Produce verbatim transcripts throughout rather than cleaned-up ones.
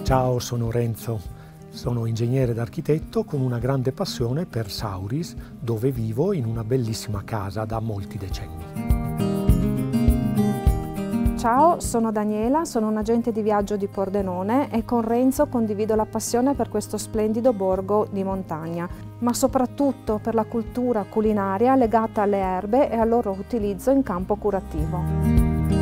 Ciao, sono Renzo, sono ingegnere ed architetto con una grande passione per Sauris, dove vivo in una bellissima casa da molti decenni. Ciao, sono Daniela, sono un agente di viaggio di Pordenone e con Renzo condivido la passione per questo splendido borgo di montagna, ma soprattutto per la cultura culinaria legata alle erbe e al loro utilizzo in campo curativo.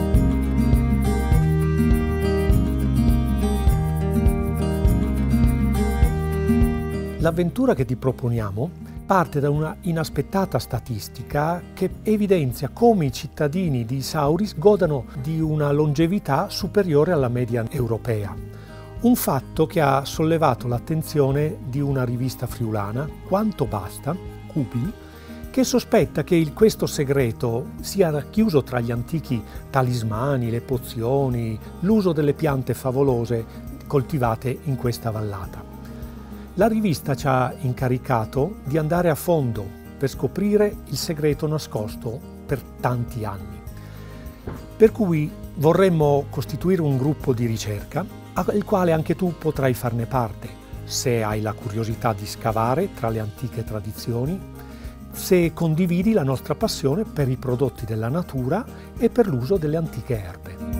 L'avventura che ti proponiamo parte da una inaspettata statistica che evidenzia come i cittadini di Sauris godano di una longevità superiore alla media europea. Un fatto che ha sollevato l'attenzione di una rivista friulana, Quanto Basta, Cupi, che sospetta che il, questo segreto sia racchiuso tra gli antichi talismani, le pozioni, l'uso delle piante favolose coltivate in questa vallata. La rivista ci ha incaricato di andare a fondo per scoprire il segreto nascosto per tanti anni. Per cui vorremmo costituire un gruppo di ricerca al quale anche tu potrai farne parte, se hai la curiosità di scavare tra le antiche tradizioni, se condividi la nostra passione per i prodotti della natura e per l'uso delle antiche erbe.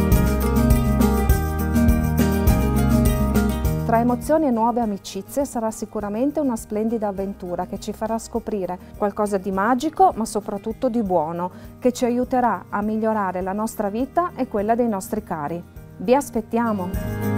Tra emozioni e nuove amicizie sarà sicuramente una splendida avventura che ci farà scoprire qualcosa di magico ma soprattutto di buono, che ci aiuterà a migliorare la nostra vita e quella dei nostri cari. Vi aspettiamo!